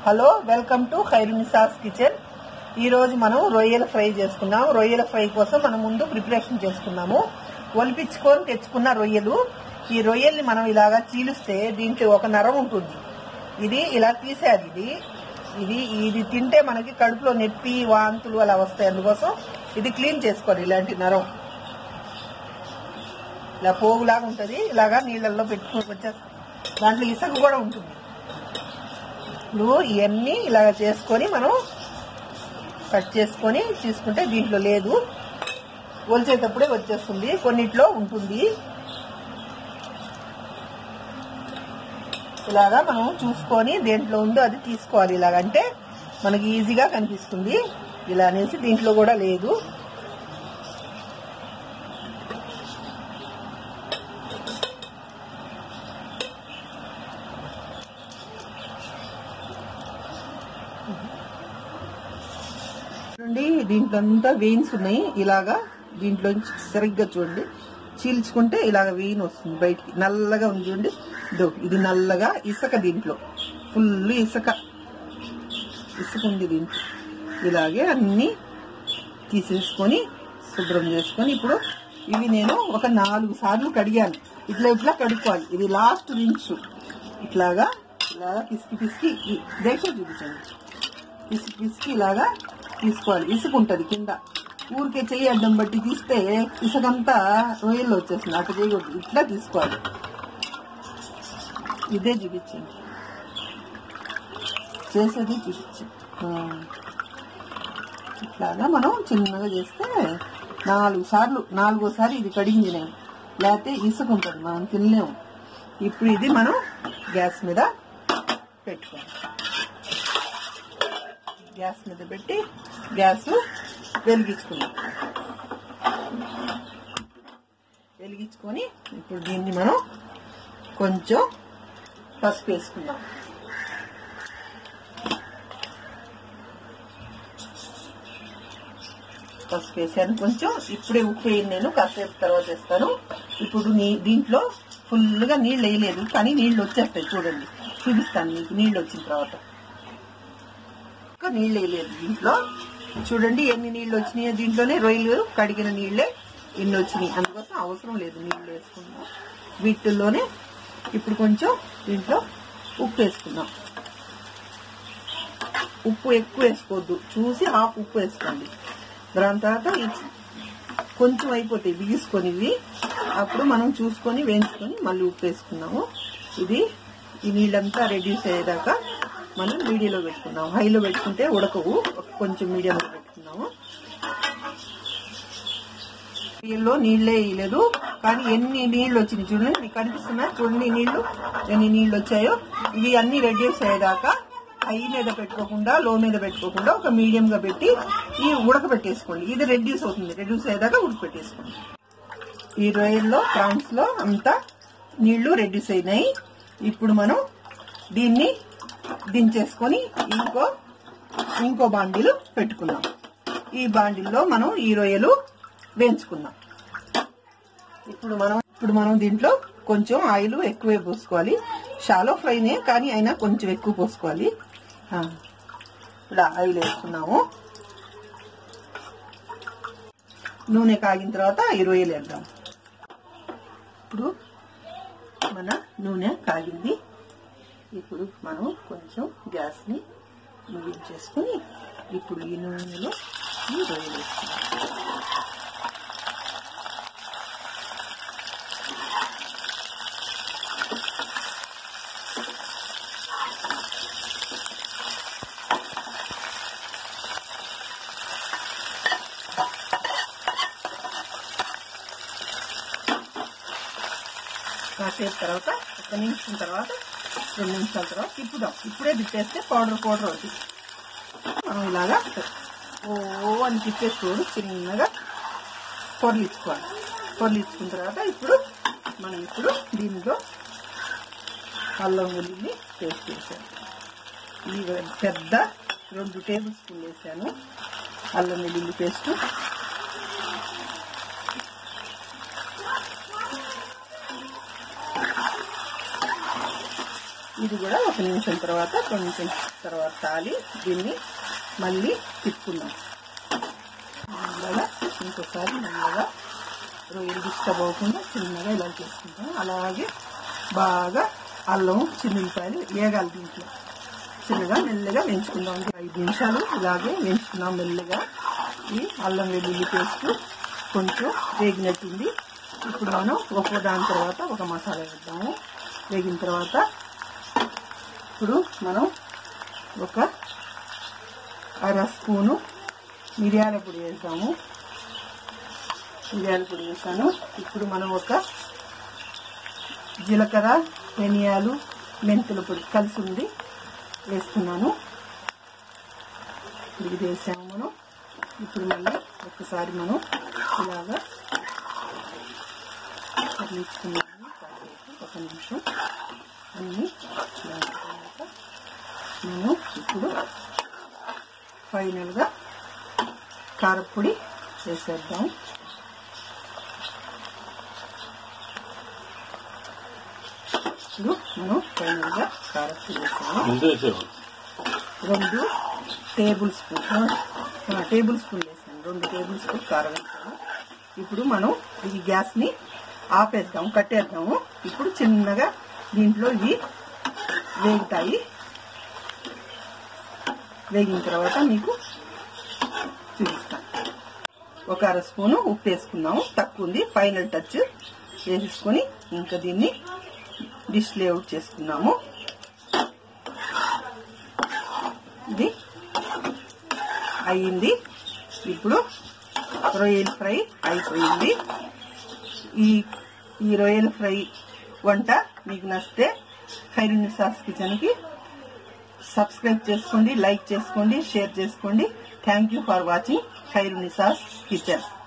Hello, welcome to Khairunisa's kitchen. ఈ రోజు మనం రొయ్యల ఫ్రై చేసుకున్నాం. రొయ్యల ఫ్రై కోసం మనం ముందు ప్రిపరేషన్ చేసుకున్నాము. ఒలిపించుకొని తెచ్చుకున్న రొయ్యలు. ఈ రొయ్యల్ని మనం ఇలాగా చీలిస్తే దీంట్లో ఒక నరం ఉంటుంది. ఇది ఇలా తీసేది. ఇది తింటే మనకి కడుపులో నొప్పి, వాంతులు అలా వస్తాయి. అందుకోసం ఇది క్లీన్ చేసుకోవాలి. ఇలాంటి నరం ఇలా పోగులాగా ఉంటుంది. ఇలాగా నీళ్ళల్లో పెట్టుకొని వచ్చేస్తాం. దాంట్లో ఇసుక కూడా ఉంటుంది. ఇప్పుడు ఇవన్నీ ఇలాగ చేసుకొని మనం కట్ చేసుకొని తీసుకుంటే దీంట్లో లేదు, ఒలిచేటప్పుడే వచ్చేస్తుంది. కొన్నిట్లో ఉంటుంది. ఇలాగా మనం చూసుకొని దేంట్లో ఉందో అది తీసుకోవాలి. ఇలాగంటే మనకి ఈజీగా కనిపిస్తుంది. ఇలా అనేసి దీంట్లో కూడా లేదు. దీంట్లో అంతా వెయిన్స్ ఉన్నాయి. ఇలాగా దీంట్లో సరిగ్గా చూడండి, చీల్చుకుంటే ఇలాగ వెయిన్ వస్తుంది బయటికి. నల్లగా ఉంది చూడండి, ఇది నల్లగా ఇసుక. దీంట్లో ఫుల్ ఇసుక ఉంది. దీంట్లో ఇలాగే అన్ని తీసేసుకొని శుభ్రం చేసుకొని ఇప్పుడు ఇవి నేను ఒక 4 సార్లు కడిగాను. ఇట్లా కడుక్కోవాలి. ఇది లాస్ట్ రించు. ఇలాగా పిసికి దేశ చూపించండి. పిసికి ఇలాగా తీసుకోవాలి. ఇసుక ఉంటుంది కింద. ఊరికే చెయ్యి అడ్డం బట్టి తీస్తే ఇసుకంతా రొయ్యల్లో వచ్చేస్తుంది. అట్లా చేయకూడదు. ఇట్లా తీసుకోవాలి. ఇదే చూపించండి, చేసేది చూపించండి. ఇట్లాగా మనం చిన్నగా చేస్తే 4 సార్లు, 4వసారి ఇది కడిగింది నేను. లేకపోతే ఇసుక ఉంటుంది, మనం తినలేము. ఇప్పుడు ఇది మనం గ్యాస్ మీద పెట్టుకోవాలి. గ్యాస్ మీద పెట్టి గ్యాస్ వెలిగించుకొని ఇప్పుడు దీన్ని మనం కొంచెం పసుపు వేసుకుందాం. పసుపు వేసాను కొంచెం. ఇప్పుడే ఉప్పు వేయను, నేను కాసేపు తర్వాత వేస్తాను. ఇప్పుడు దీంట్లో ఫుల్గా నీళ్ళు వేయలేదు, కానీ నీళ్ళు వచ్చేస్తాయి. చూడండి, చూపిస్తాను మీకు నీళ్ళు వచ్చిన తర్వాత. నీళ్ళు వేయలేదు దీంట్లో. చూడండి ఎన్ని నీళ్ళు వచ్చినాయో. దీంట్లోనే రొయ్యలు కడిగిన నీళ్ళే ఎన్ని వచ్చినాయి. అందుకోసం అవసరం లేదు నీళ్ళు వేసుకుందాం. వీటిల్లోనే ఇప్పుడు కొంచెం దీంట్లో ఉప్పు వేసుకుందాం. ఉప్పు ఎక్కువ వేసుకోవద్దు, చూసి హాఫ్ ఉప్పు వేసుకోండి. దాని తర్వాత కొంచెం అయిపోతాయి బిగుసుకొని. అప్పుడు మనం చూసుకొని వేయించుకొని మళ్ళీ ఉప్పు వేసుకున్నాము. ఈ నీళ్ళంతా రెడ్యూస్ అయ్యేదాకా మనం మీడియంలో పెట్టుకున్నాము. హైలో పెట్టుకుంటే ఉడకవు, కొంచెం మీడియంలో పెట్టుకున్నాము. నీళ్ళలో నీళ్ళే వేయలేదు, కానీ ఎన్ని నీళ్లు వచ్చినాయి చూడండి. మీకు కనిపిస్తున్నా చూడండి ఎన్ని నీళ్లు వచ్చాయో. ఇవి అన్ని రెడ్యూస్ అయ్యేదాకా హై మీద పెట్టుకోకుండా, లో మీద పెట్టుకోకుండా ఒక మీడియం గా పెట్టి ఉడకబెట్టేసుకోండి. ఇది రెడ్యూస్ అవుతుంది. రెడ్యూస్ అయ్యేదాకా ఉడకబెట్టేసుకోండి. ఈ రొయ్యల్లో, ప్రాన్స్ లో అంతా నీళ్లు రెడ్యూస్ అయినాయి. ఇప్పుడు మనం దీన్ని దించేసుకొని ఇంకో బాండీలు పెట్టుకున్నాం. ఈ బాండీల్లో మనం ఈ రొయ్యలు వేయించుకున్నాం. ఇప్పుడు మనం దీంట్లో కొంచెం ఆయిల్ ఎక్కువే పోసుకోవాలి. షాలో ఫ్రైనే, కానీ అయినా కొంచెం ఎక్కువ పోసుకోవాలి. ఇప్పుడు ఆయిల్ వేసుకున్నాము. నూనె కాగిన తర్వాత ఈ రొయ్యలు వేద్దాం. ఇప్పుడు మన నూనె కాగింది. ఇప్పుడు మనం కొంచెం గ్యాస్ ని ముగించేసుకుని ఇప్పుడు ఈ నూనెలో ఈ రొయ్యలు వేసుకుందాం. కాసేపు తర్వాత, 1 నిమిషం తర్వాత, 2 నిమిషాల తర్వాత తిప్పుదాం. ఇప్పుడే తిప్పేస్తే పౌడర్ అవుతుంది. మనం ఇలాగా అని తిప్పేసుకోడు, చిన్నగా పొరలించుకోవాలి. పొరలించుకున్న తర్వాత ఇప్పుడు దీనిలో అల్లం వెల్లుల్లి పేస్ట్ వేసాను. ఈ పెద్ద 2 టేబుల్ స్పూన్లు వేసాను అల్లం వెల్లుల్లి పేస్ట్. ఇది కూడా 1 నిమిషం తర్వాత కొంచెం తర్వాత తాలి దీన్ని మళ్ళీ తిప్పుకుందాం. మెల్లగా ఇంకోసారి మెల్లగా రొయ్యలు డిస్టర్బ్ అవ్వకుండా చిన్నగా ఇలా చేసుకుంటాం. అలాగే బాగా అల్లం చిన్నులపాయలు వేగాలి. దీంట్లో చిన్నగా మెల్లగా వేయించుకుందాం. 5 నిమిషాలు ఇలాగే వేయించుకున్నాం మెల్లగా. ఈ అల్లం వెల్లుల్లి పేస్ట్ కొంచెం వేగినట్టుంది. ఇప్పుడు మనం ఒక్కో దాని తర్వాత ఒక మసాలా వేద్దాము. వేగిన తర్వాత ఇప్పుడు మనం ఒక 1/2 స్పూను మిరియాల పొడి వేద్దాము. మిరియాల పొడి వేసాను. ఇప్పుడు మనం ఒక జీలకర్ర, ధనియాలు, మెంతుల పొడి కలిసి ఉంది వేస్తున్నాను. ఇది వేసాము మనం. ఇప్పుడు మళ్ళీ ఒక్కసారి మనం ఇలాగా కదిలించుకున్నాము. 1 నిమిషం అన్నీ తర్వాత మనం ఇప్పుడు ఫైనల్గా కారపొడి వేసేద్దాం. ఇప్పుడు మనం ఫైనల్గా కారపొడి వేసాము. 2 టేబుల్ స్పూన్ వేసాను. 2 టేబుల్ స్పూన్ కారం వేసాను. ఇప్పుడు మనం ఈ గ్యాస్ని ఆపేద్దాము, కట్టేద్దాము. ఇప్పుడు చిన్నగా దీంట్లో ఇవి వేగుతాయి. వేగిన తర్వాత మీకు చూపిస్తాను. ఒక 1/2 స్పూను ఉప్పు వేసుకున్నాము, తక్కువ ఉంది. ఫైనల్ టచ్ వేసేసుకొని ఇంకా దీన్ని డిష్ లేఅవుట్ చేసుకున్నాము. ఇది అయ్యింది. ఇప్పుడు రొయ్యల ఫ్రై అయిపోయింది. ఈ రొయ్యల ఫ్రై వంట మీకు నచ్చితే ఖైరునిసాస్ కిచెన్కి సబ్స్క్రైబ్ చేసుకోండి, లైక్ చేసుకోండి, షేర్ చేసుకోండి. Thank you for watching Khairunisa's kitchen.